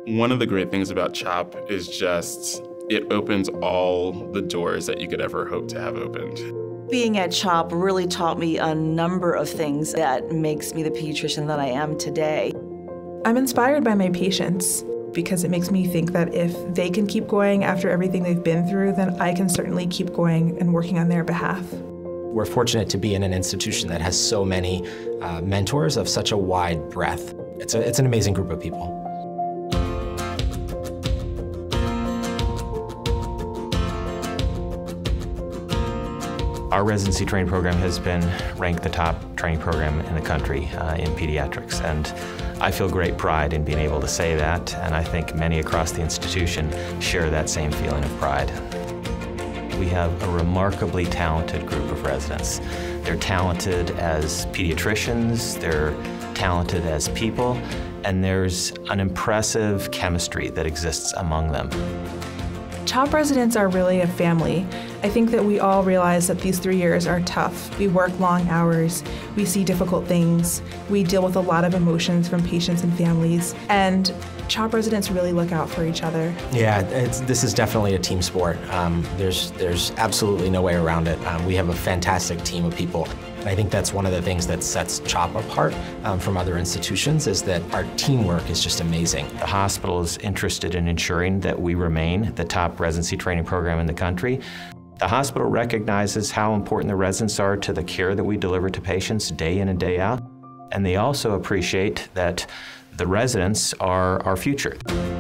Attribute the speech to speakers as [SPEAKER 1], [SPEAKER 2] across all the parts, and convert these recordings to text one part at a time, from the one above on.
[SPEAKER 1] One of the great things about CHOP is just it opens all the doors that you could ever hope to have opened.
[SPEAKER 2] Being at CHOP really taught me a number of things that makes me the pediatrician that I am today.
[SPEAKER 3] I'm inspired by my patients because it makes me think that if they can keep going after everything they've been through, then I can certainly keep going and working on their behalf.
[SPEAKER 4] We're fortunate to be in an institution that has so many mentors of such a wide breadth. It's an amazing group of people.
[SPEAKER 5] Our residency training program has been ranked the top training program in the country in pediatrics, and I feel great pride in being able to say that, and I think many across the institution share that same feeling of pride. We have a remarkably talented group of residents. They're talented as pediatricians, they're talented as people, and there's an impressive chemistry that exists among them.
[SPEAKER 3] CHOP residents are really a family. I think that we all realize that these 3 years are tough. We work long hours, we see difficult things, we deal with a lot of emotions from patients and families, and CHOP residents really look out for each other.
[SPEAKER 4] Yeah, this is definitely a team sport. There's absolutely no way around it. We have a fantastic team of people. And I think that's one of the things that sets CHOP apart from other institutions is that our teamwork is just amazing.
[SPEAKER 5] The hospital is interested in ensuring that we remain the top residency training program in the country. The hospital recognizes how important the residents are to the care that we deliver to patients day in and day out, and they also appreciate that the residents are our future.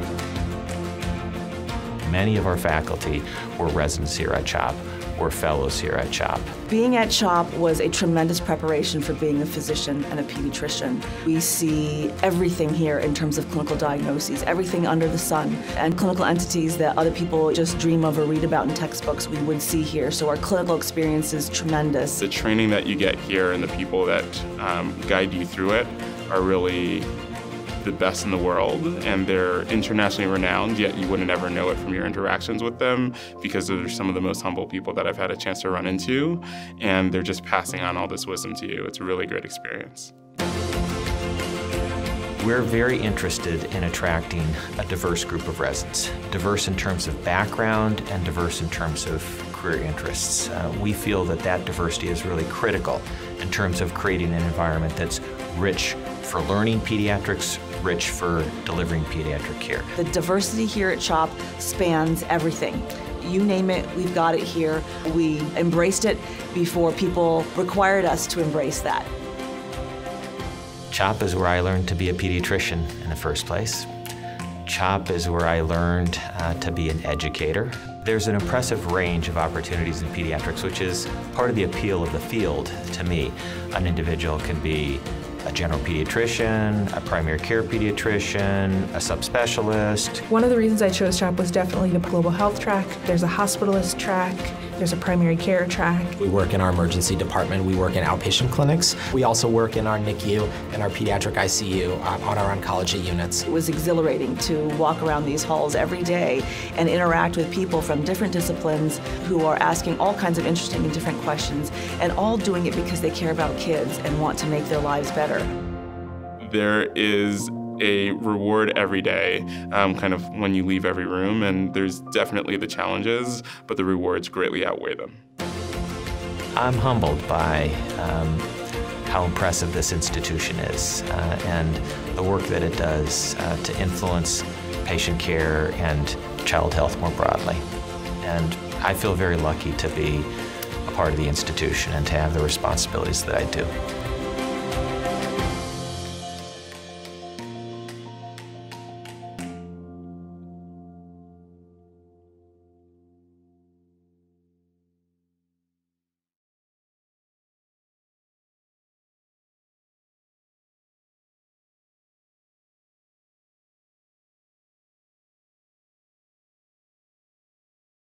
[SPEAKER 5] Many of our faculty were residents here at CHOP, were fellows here at CHOP.
[SPEAKER 2] Being at CHOP was a tremendous preparation for being a physician and a pediatrician. We see everything here in terms of clinical diagnoses, everything under the sun, and clinical entities that other people just dream of or read about in textbooks we would see here. So our clinical experience is tremendous.
[SPEAKER 1] The training that you get here and the people that guide you through it are really the best in the world, and they're internationally renowned, yet you wouldn't ever know it from your interactions with them because they're some of the most humble people that I've had a chance to run into, and they're just passing on all this wisdom to you. It's a really great experience.
[SPEAKER 5] We're very interested in attracting a diverse group of residents, diverse in terms of background and diverse in terms of career interests. We feel that that diversity is really critical in terms of creating an environment that's rich for learning pediatrics, rich for delivering pediatric care.
[SPEAKER 2] The diversity here at CHOP spans everything. You name it, we've got it here. We embraced it before people required us to embrace that.
[SPEAKER 5] CHOP is where I learned to be a pediatrician in the first place. CHOP is where I learned to be an educator. There's an impressive range of opportunities in pediatrics, which is part of the appeal of the field to me. An individual can be a general pediatrician, a primary care pediatrician, a subspecialist.
[SPEAKER 3] One of the reasons I chose CHOP was definitely the global health track. There's a hospitalist track, there's a primary care track.
[SPEAKER 4] We work in our emergency department, we work in outpatient clinics. We also work in our NICU and our pediatric ICU on our oncology units.
[SPEAKER 2] It was exhilarating to walk around these halls every day and interact with people from different disciplines who are asking all kinds of interesting and different questions, and all doing it because they care about kids and want to make their lives better.
[SPEAKER 1] There is a reward every day, kind of when you leave every room, and there's definitely the challenges, but the rewards greatly outweigh them.
[SPEAKER 5] I'm humbled by how impressive this institution is and the work that it does to influence patient care and child health more broadly. And I feel very lucky to be a part of the institution and to have the responsibilities that I do.